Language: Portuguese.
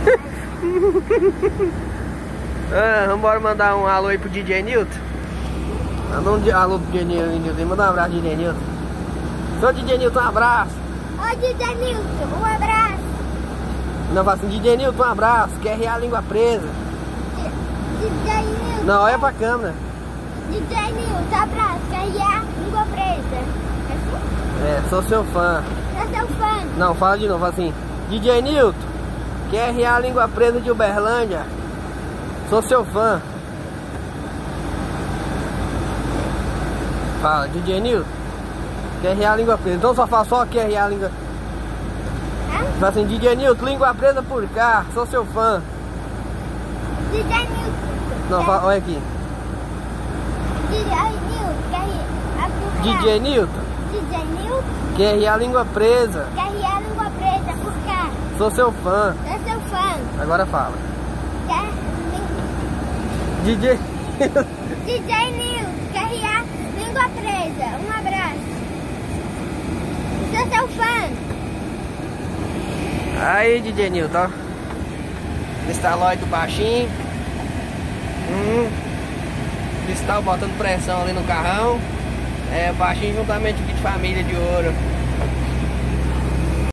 Vamos embora mandar um alô aí pro DJ Nilton. Manda um alô pro DJ Nilton. Manda um abraço, DJ Nilton. Sou DJ Nilton, um abraço. Ô, DJ Nilton, um abraço. Não, fala assim, DJ Nilton, um abraço. QRA a língua presa. DJ Nilton. Não, olha pra câmera. DJ Nilton, abraço. QRA, língua presa. É, sou seu fã. Sou seu fã. Não, fala de novo, fala assim. DJ Nilton, QRA língua presa de Uberlândia. Sou seu fã. Fala, DJ Nilton, QRA língua presa. Então só fala só QRA língua. Fala assim, DJ Nilton, língua presa por cá. Sou seu fã. DJ Nilton. Não, fala, olha aqui. DJ Nilton. DJ Nilton. QRA língua presa. QRA língua presa por cá. Sou seu fã. Sou seu fã. Agora fala. DJ DJ Nilton, QRA língua presa. Um abraço. Sou seu fã. Aí, DJ Nilton, ó. Cristalóide do baixinho. Cristal botando pressão ali no carrão. É, baixinho juntamente com de família de ouro.